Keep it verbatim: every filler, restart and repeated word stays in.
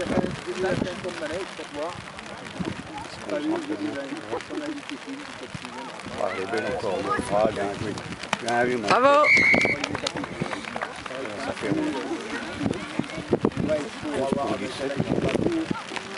Ah, elle est belle encore. Ah, bien joué. Bien joué, mon Bravo. Ça fait onze pour dix-sept.